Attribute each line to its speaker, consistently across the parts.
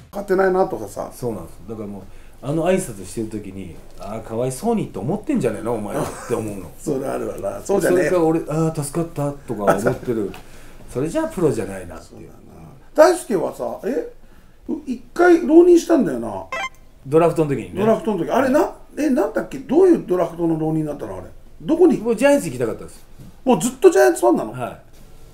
Speaker 1: 買ってないなとかさ。
Speaker 2: そうなんです。だからもう挨拶してる時に「ああかわいそうに」って思ってんじゃねえのお前はって思うの。
Speaker 1: それあるわな。そうじゃねえ。
Speaker 2: それから俺「ああ助かった」とか思ってるそれじゃあプロじゃないなっていう。
Speaker 1: 大輔はさ、一回浪人したんだよな。
Speaker 2: ドラフトの時にね。
Speaker 1: ドラフトの時あれなんだっけ、どういうドラフトの浪人だったのあれ。どこに。
Speaker 2: もうジャイアンツ行きたかったです。
Speaker 1: もうずっとジャイアンツファンなの。
Speaker 2: はい。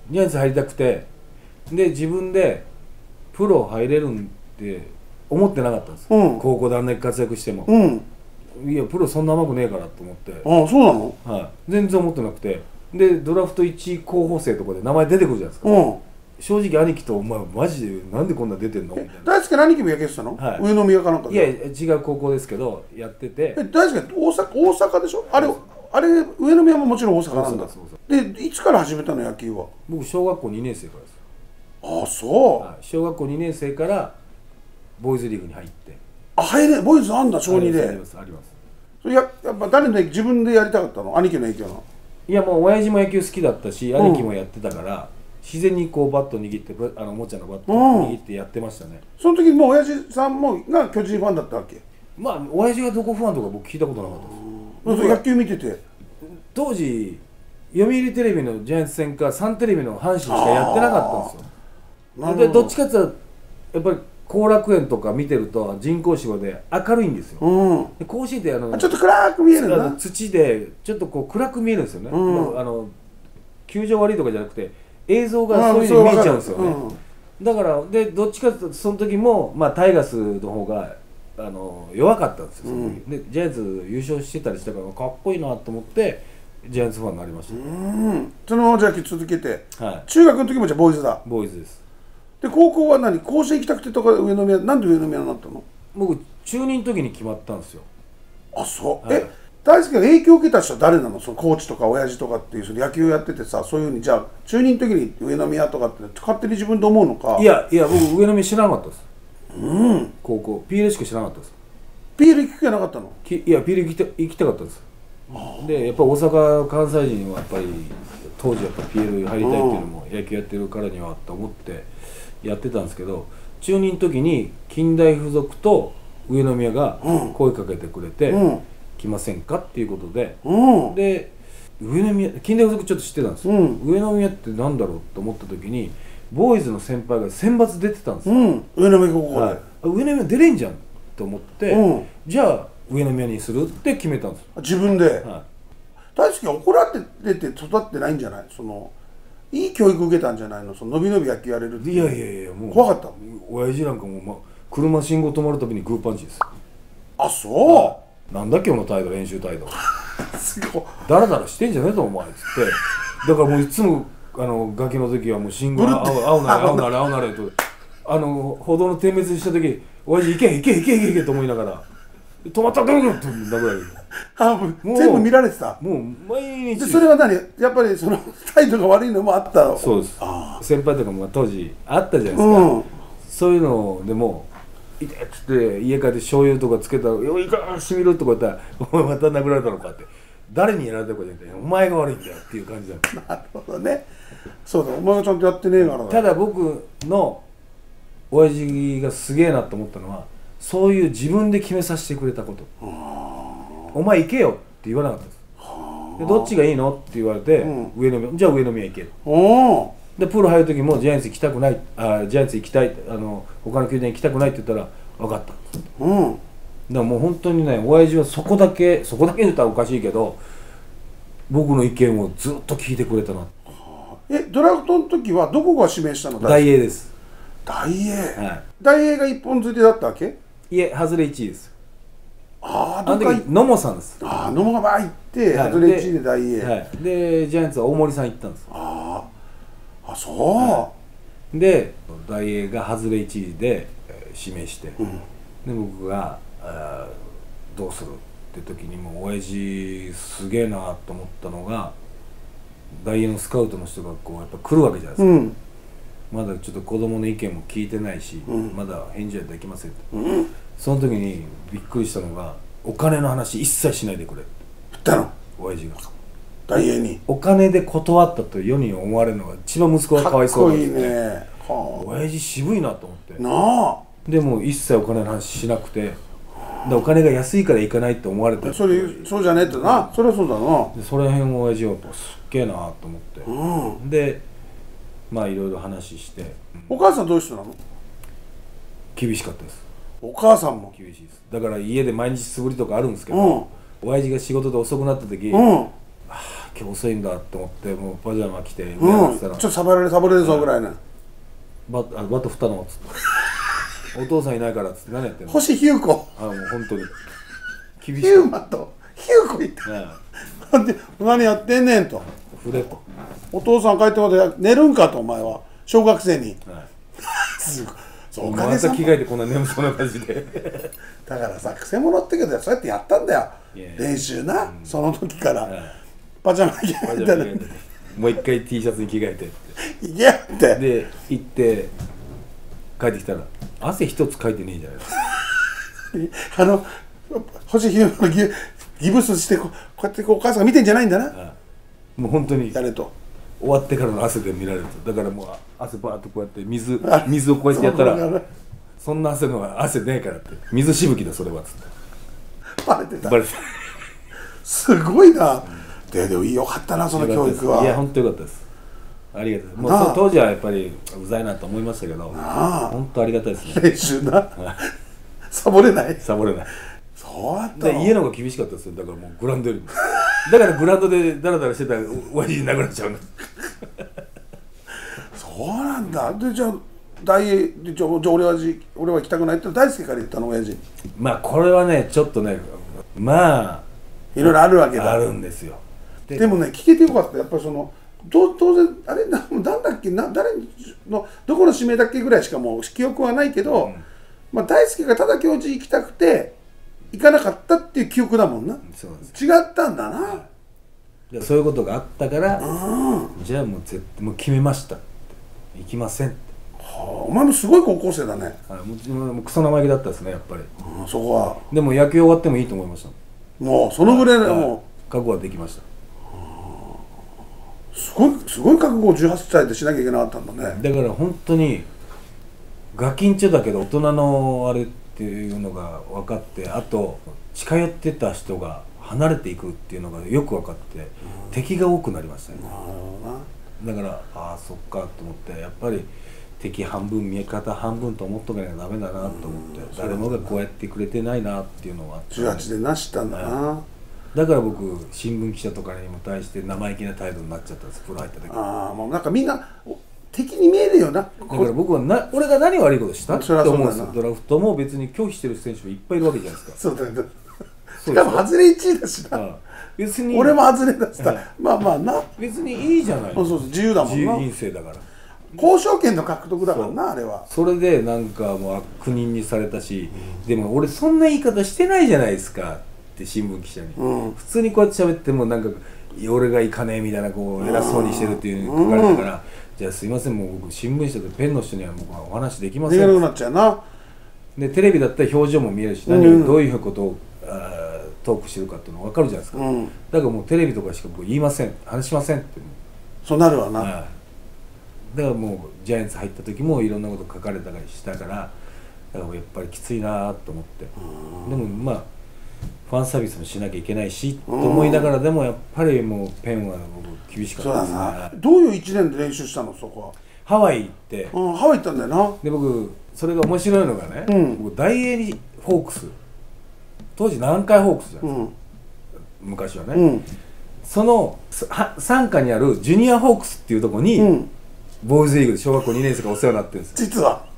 Speaker 2: ジャイアンツ入りたくて、で自分でプロ入れるんって思ってなかったんです、高校であんなに活躍しても、いやプロそんな甘くねえからと思って。
Speaker 1: ああそうなの。
Speaker 2: はい、全然思ってなくて、でドラフト1位候補生とかで名前出てくるじゃないですか。正直兄貴と「お前マジでなんでこんな出てんの?」みたいな。
Speaker 1: 大輔何期も野球してたの。上宮かなんか。
Speaker 2: いや違う高校ですけどやってて。
Speaker 1: 大輔大阪でしょ。あれ上宮ももちろん大阪なんだ。でいつから始めたの野球は。
Speaker 2: 僕小学校2年生からです。
Speaker 1: ああそう。
Speaker 2: 小学校2年生からボーイズリーグに入って。
Speaker 1: ボーイズあんだ小2で。
Speaker 2: ありますあります。
Speaker 1: やっぱ誰の自分でやりたかったの。兄貴の影響の。
Speaker 2: いやもう親父も野球好きだったし、兄貴もやってたから自然にこうバット握っておもちゃのバット握ってやってましたね。
Speaker 1: その時もう親父さんもが巨人ファンだったわけ。
Speaker 2: まあ親父がどこファンとか僕聞いたことなかったです。
Speaker 1: 野球見てて
Speaker 2: 当時読売テレビのジャイアンツ戦かサンテレビの阪神しかやってなかったんですよ。でどっちかっていうとやっぱり後楽園とか見てると人工芝で明るいんですよ。で甲子園って
Speaker 1: ちょっと暗く見えるな。
Speaker 2: 土でちょっとこう暗く見えるんですよね。球場悪いとかじゃなくて映像がそういうふうに見えちゃうんですよね。だからでどっちかというとその時もまあタイガースの方が弱かったんですよ。でジャイアンツ優勝してたりしたからかっこいいなと思ってジャイアンツファンになりました。
Speaker 1: そのじゃあ続けて、中学の時もじゃあボーイズだ。
Speaker 2: ボーイズです。
Speaker 1: で高校は何、甲子園行きたくてとか上宮、なんで上宮になったの。
Speaker 2: 僕中2の時に決まったんですよ。
Speaker 1: あそう。大輔が影響を受けた人は誰なの。そのコーチとか親父とかっていうその野球やっててさ、そういうふうにじゃあ中2の時に上宮とかって勝手に自分で思うのか。
Speaker 2: いや僕上宮知らなかったです。高校 PL しか知らなかったです。
Speaker 1: PL 行く気がなかったの。
Speaker 2: いや PL 行きたかったです。でやっぱ大阪関西人はやっぱり当時やっぱ PL 入りたいっていうのも野球やってるからにはと思ってやってたんですけど、中2の時に近代附属と上宮が声かけてくれて「来ませんか?」っていうことで、で上宮近代附属ちょっと知ってたんですよ。上宮ってなんだろうと思った時にボーイズの先輩が選抜出てたんですよ。
Speaker 1: 上宮高校で
Speaker 2: 上宮出れんじゃんと思って、じゃあ上宮にするって決めたんですよ。
Speaker 1: 自分で。大輔は怒られて育ってないんじゃない。いい教育受けたんじゃないの。のびのび野球やれるって。
Speaker 2: いやもう
Speaker 1: 怖かった。
Speaker 2: 親父なんかも車信号止まるたびにグーパンチです。
Speaker 1: あそう。
Speaker 2: なんだ今日の態度、練習態度
Speaker 1: すごい
Speaker 2: ダラダラしてんじゃねえぞお前っつって、だからもういつもガキの時はもう信号青なれと歩道の点滅した時親父行けと思いながら止まったらどういうことだぐらい。
Speaker 1: 全部見られてた。
Speaker 2: もう毎日。
Speaker 1: それは何、やっぱり態度が悪いのもあった。
Speaker 2: そうです。先輩とかも当時あったじゃないですか。そういうのでも「いて」っつって家帰って醤油とかつけたら「よいかしみる」とか言ったら「お前また殴られたのか」って、誰にやられたかじゃなくてお前が悪いんだよっていう感じだ。
Speaker 1: なるほどね。そうだ、お前がちゃんとやってねえからだ。
Speaker 2: ただ僕の親父がすげえなと思ったのはそういう自分で決めさせてくれたこと。お前行けよって言わなかったです。でどっちがいいのって言われて、じゃあ上宮行ける。でプロ入る時もジャイアンツ行きたくない、ジャイアンツ行きたい、他の球団行きたくないって言ったら分かった。だからもう本当にね、親父はそこだけ言ったらおかしいけど僕の意見をずっと聞いてくれたな。
Speaker 1: ドラフトの時はどこが指名したの。
Speaker 2: 大英です。
Speaker 1: 大英。大英が一本釣りだったわけ。
Speaker 2: いえ、外れ1位です。
Speaker 1: あ
Speaker 2: の時野茂さんです。
Speaker 1: 野茂がバー行って外れ1位で大英
Speaker 2: でジャイアンツは大森さん行ったんです。
Speaker 1: そう
Speaker 2: で大英が外れ1位で指名して、で僕がどうするって時にもう親父すげえなと思ったのが、大英のスカウトの人がこうやっぱ来るわけじゃないですか。まだちょっと子供の意見も聞いてないし、まだ返事はできませんって、その時にびっくりしたのが、お金の話一切しないでくれって
Speaker 1: 言ったの、
Speaker 2: 親父が
Speaker 1: 大英に。
Speaker 2: お金で断ったと世に思われるのが一番息子がかわいそうだって。
Speaker 1: かっこいいね。
Speaker 2: 親父渋いなと思って。
Speaker 1: なあ。
Speaker 2: でも一切お金の話しなくて、でお金が安いから行かないって思われてる。
Speaker 1: そうじゃねえってな、それはそうだな。
Speaker 2: でその辺を親父はやっぱすっげえなと思って、でまあいろいろ話して、
Speaker 1: お母さんどういう人なの？
Speaker 2: 厳しかったです。
Speaker 1: お母さんも
Speaker 2: 厳しいです。だから家で毎日素振りとかあるんですけど、親父が仕事で遅くなった時、今日遅いんだと思ってもうパジャマ着て上がってたら、
Speaker 1: ちょっとサボれるぞぐらいな。
Speaker 2: バット振ったのっつってお父さんいないからっつって何やってんの。
Speaker 1: 星ヒューコ、
Speaker 2: もう本当に厳し
Speaker 1: ヒューマとヒューコ言った、なんで何やってんねんと、
Speaker 2: 振れと、
Speaker 1: お父さん帰ってまで寝るんかと、お前は小学生に、すごい、そうおかげさま
Speaker 2: また着替えてこんな眠そうな感じで
Speaker 1: だからさ、くせ者ってけどそうやってやったんだよ、
Speaker 2: いやいや
Speaker 1: 練習な、その時から、パジャマ着替えたら
Speaker 2: もう一回 T シャツに着替えて
Speaker 1: 行けよって
Speaker 2: で行って帰ってきたら汗一つかいてねえじゃないですか。
Speaker 1: 星ヒューのギブスしてこうやってお母さんが見てんじゃないんだな、
Speaker 2: もう本当に
Speaker 1: やれと。
Speaker 2: 終わってからの汗で見られると、だからもう汗バーッとこうやって水をこうやってやったら、そんな汗ねえからって、水しぶきだそれはっつって
Speaker 1: バレてた。
Speaker 2: バレてた。
Speaker 1: すごいな。でもよかったな、その教育は。
Speaker 2: いや本当よかったです。ありがたいです。もうその当時はやっぱりうざいなと思いましたけど、本当ありがたいですね。
Speaker 1: 練習なサボれない。
Speaker 2: サボれない。
Speaker 1: そうだったの。
Speaker 2: 家の方が厳しかったですよ。だからもうグラウンドよりもだからグラウンドでダラダラしてたら親父に殴られちゃうんだ
Speaker 1: そうなんだ。でじゃあ大英でじゃあ俺は行きたくないって大輔から言ったの親父。
Speaker 2: まあこれはねちょっとねまあ
Speaker 1: いろいろあるわけだ。
Speaker 2: あるんですよ。
Speaker 1: でもね聞けてよかった。やっぱりその当然あれなんだっけな、誰のどこの指名だっけぐらいしかもう記憶はないけど、まあ大輔がただ教授行きたくて行かなかったっていう記憶だもんな。
Speaker 2: そうなんです。
Speaker 1: 違ったんだな。
Speaker 2: でそういうことがあったから、じゃあもう決めましたって行きませんって。
Speaker 1: お前もすごい高校生だね。
Speaker 2: もうクソ生意気だったですねやっぱり。
Speaker 1: そこは
Speaker 2: でも野球終わってもいいと思いました。
Speaker 1: もうそのぐらいでも
Speaker 2: う覚悟はできました。
Speaker 1: すごい覚悟を18歳でしなきゃいけなかったんだね。
Speaker 2: だから本当にガキンチョだけど大人のあれっていうのが分かって、あと近寄ってた人が離れていくっていうのがよく分かって、敵が多くなりましたね。だからそっかと思って、やっぱり敵半分見え方半分と思っとかなきゃダメだなと思って、誰もがこうやってくれてないなっていうのは
Speaker 1: 18でなしたんだな。
Speaker 2: だから僕新聞記者とかにも対して生意気な態度になっちゃったんです、プロ入った時。
Speaker 1: もうなんかみんな敵に見えるよな。だ
Speaker 2: から僕は俺が何悪いことしたって思うんですよ。
Speaker 1: そ
Speaker 2: ドラフトも別に拒否してる選手がいっぱいいるわけじゃないですか。
Speaker 1: そうだよね。しかも外れ1位だしな。
Speaker 2: 別に
Speaker 1: 俺も外れだした。まあまあな。
Speaker 2: 別にいいじゃない。
Speaker 1: そう自由だもんな。
Speaker 2: 自由人生だから。
Speaker 1: 交渉権の獲得だからな、あれは。
Speaker 2: それでなんかもう悪人にされたし、でも俺そんな言い方してないじゃないですかって新聞記者に、普通にこうやって喋ってもなんか俺が行かねえみたいなこう偉そうにしてるっていう書かれたから、じゃあすいません、もう僕新聞社でペンの人には僕はお話できません。
Speaker 1: できなくなっちゃうな。
Speaker 2: でテレビだったら表情も見えるし、どういうことをトークしてるかっていうの分かるじゃないですか。だからもうテレビとかしか僕言いません、話しませんって。
Speaker 1: そうなるわな。
Speaker 2: だからもうジャイアンツ入った時もいろんなこと書かれたりしたから、だからやっぱりきついなと思って、でもまあファンサービスもしなきゃいけないしと思いながら、でもやっぱりもうペンは僕厳しかったですね。
Speaker 1: どういう1年で練習したのそこは？
Speaker 2: ハワイ行って、
Speaker 1: ハワイ行ったんだよな。
Speaker 2: で僕それが面白いのがね、僕大英にホークス、当時南海ホークスじゃないですか、昔はね、その傘下にあるジュニアホークスっていうところに、ボーイズリーグで小学校2年生がお世話になってるんですよ。
Speaker 1: 実は